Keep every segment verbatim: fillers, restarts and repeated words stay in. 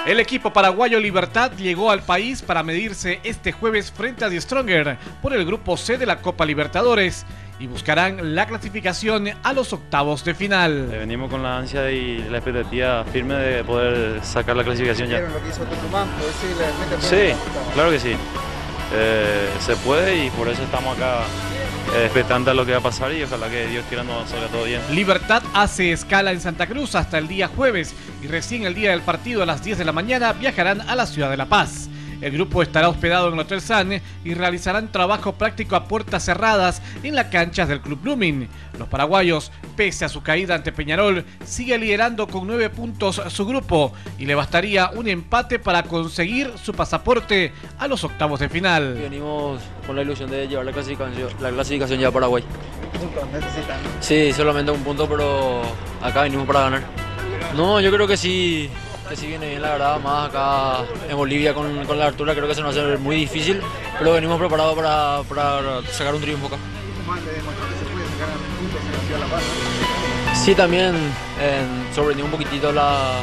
El equipo paraguayo Libertad llegó al país para medirse este jueves frente a Die Stronger por el grupo C de la Copa Libertadores y buscarán la clasificación a los octavos de final. Venimos con la ansia y la expectativa firme de poder sacar la clasificación ya. ¿Vieron lo que hizo Tucumán? Sí, claro que sí. Eh, se puede y por eso estamos acá eh, expectantes a lo que va a pasar y ojalá que Dios quiera nos salga todo bien. Libertad hace escala en Santa Cruz hasta el día jueves y recién el día del partido a las diez de la mañana viajarán a la ciudad de La Paz. El grupo estará hospedado en el Hotel Sun y realizarán trabajo práctico a puertas cerradas en las canchas del Club Blooming. Los paraguayos, pese a su caída ante Peñarol, sigue liderando con nueve puntos su grupo y le bastaría un empate para conseguir su pasaporte a los octavos de final. Venimos con la ilusión de llevar la clasificación, la clasificación ya a Paraguay. Puntos necesitan. Sí, solamente un punto, pero acá venimos para ganar. No, yo creo que sí. Que si viene bien, la verdad, más acá en Bolivia con, con la altura creo que se nos va a hacer muy difícil, pero venimos preparados para, para sacar un triunfo acá. Tucumán le demostró que se puede sacar puntos en la ciudad de La Paz. Sí, también eh, sorprendió un poquitito la,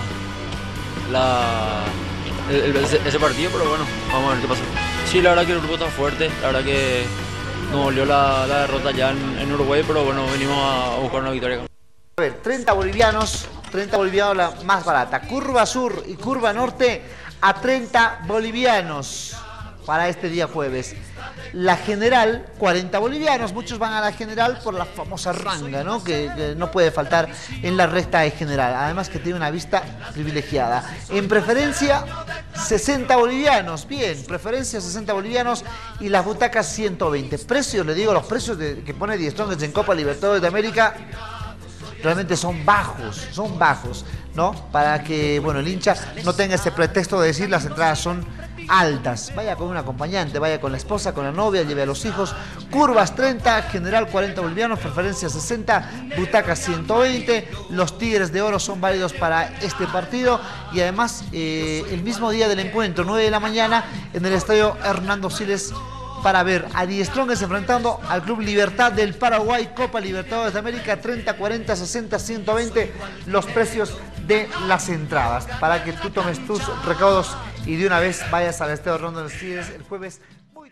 la, el, el, ese partido, pero bueno, vamos a ver qué pasa. Sí, la verdad que el grupo está fuerte, la verdad que nos dolió la, la derrota ya en, en Uruguay, pero bueno, venimos a, a buscar una victoria acá. A ver, treinta bolivianos, treinta bolivianos la más barata. Curva Sur y Curva Norte a treinta bolivianos para este día jueves. La General, cuarenta bolivianos. Muchos van a la General por la famosa ranga, ¿no? Que, que no puede faltar en la recta de General. Además que tiene una vista privilegiada. En preferencia, sesenta bolivianos. Bien, preferencia sesenta bolivianos y las butacas ciento veinte. Precios, le digo, los precios de, que pone Die Strongers en Copa Libertadores de América realmente son bajos, son bajos, ¿no? Para que, bueno, el hincha no tenga ese pretexto de decir las entradas son altas. Vaya con un acompañante, vaya con la esposa, con la novia, lleve a los hijos. Curvas treinta, General cuarenta bolivianos, preferencia sesenta, butacas ciento veinte. Los Tigres de Oro son válidos para este partido y además eh, el mismo día del encuentro, nueve de la mañana, en el estadio Hernando Siles, para ver a Die Strongers enfrentando al Club Libertad del Paraguay, Copa Libertadores de América, treinta, cuarenta, sesenta, ciento veinte, los precios de las entradas, para que tú tomes tus recaudos y de una vez vayas al estadio Hernando Siles el jueves. Muy...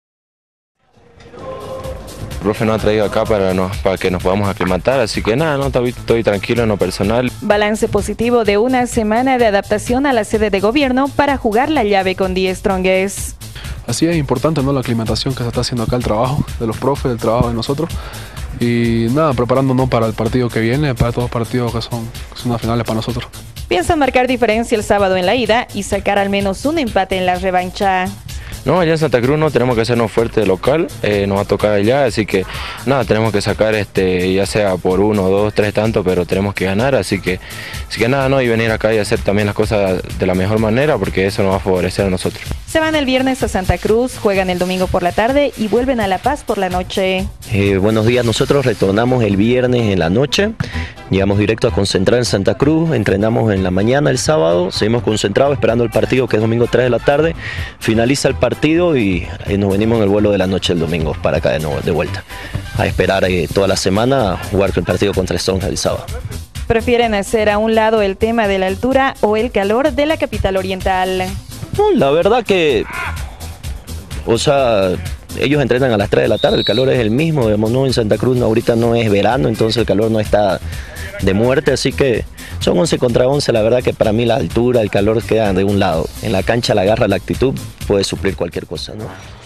El profe nos ha traído acá para, nos, para que nos podamos aclimatar, así que nada, no, estoy, estoy tranquilo en lo personal. Balance positivo de una semana de adaptación a la sede de gobierno para jugar la llave con Die Strongers. Así es importante, ¿no? La aclimatación que se está haciendo acá, el trabajo de los profes, el trabajo de nosotros. Y nada, preparándonos para el partido que viene, para todos los partidos que son, que son las finales para nosotros. Piensan marcar diferencia el sábado en la ida y sacar al menos un empate en la revancha. No, allá en Santa Cruz no tenemos que hacernos fuerte de local, eh, nos va a tocar allá, así que nada, tenemos que sacar este, ya sea por uno, dos, tres tantos, pero tenemos que ganar, así que, así que nada, no, y venir acá y hacer también las cosas de la mejor manera, porque eso nos va a favorecer a nosotros. Se van el viernes a Santa Cruz, juegan el domingo por la tarde y vuelven a La Paz por la noche. Eh, buenos días, nosotros retornamos el viernes en la noche, llegamos directo a concentrar en Santa Cruz, entrenamos en la mañana el sábado, seguimos concentrados esperando el partido que es domingo tres de la tarde, finaliza el partido y eh, nos venimos en el vuelo de la noche el domingo para acá de, nuevo, de vuelta, a esperar eh, toda la semana jugar el partido contra Strongers el sábado. ¿Prefieren hacer a un lado el tema de la altura o el calor de la capital oriental? No, la verdad que, o sea, ellos entrenan a las tres de la tarde, el calor es el mismo, digamos, ¿no? En Santa Cruz no, ahorita no es verano, entonces el calor no está de muerte, así que son once contra once, la verdad que para mí la altura, el calor quedan de un lado. En la cancha la garra, la actitud puede suplir cualquier cosa, ¿no?